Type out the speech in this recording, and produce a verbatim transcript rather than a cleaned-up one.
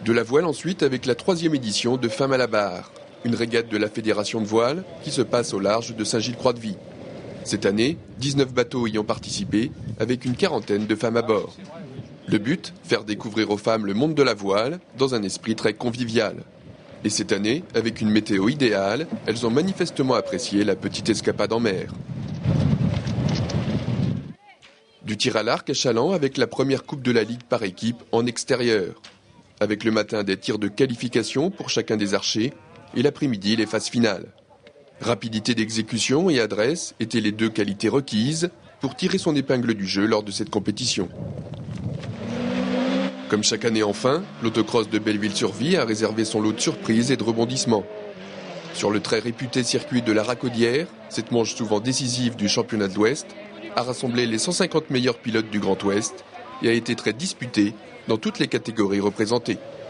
De la voile ensuite avec la troisième édition de Femmes à la barre, une régate de la Fédération de voile qui se passe au large de Saint-Gilles-Croix-de-Vie. Cette année, dix-neuf bateaux y ont participé avec une quarantaine de femmes à bord. Le but, faire découvrir aux femmes le monde de la voile dans un esprit très convivial. Et cette année, avec une météo idéale, elles ont manifestement apprécié la petite escapade en mer. Du tir à l'arc à Chaland avec la première coupe de la Ligue par équipe en extérieur. Avec le matin des tirs de qualification pour chacun des archers et l'après-midi les phases finales. Rapidité d'exécution et adresse étaient les deux qualités requises pour tirer son épingle du jeu lors de cette compétition. Comme chaque année enfin, l'autocross de Belleville-sur-Vie a réservé son lot de surprises et de rebondissements. Sur le très réputé circuit de la Racaudière, cette manche souvent décisive du championnat de l'Ouest a rassemblé les cent cinquante meilleurs pilotes du Grand Ouest et a été très disputée dans toutes les catégories représentées.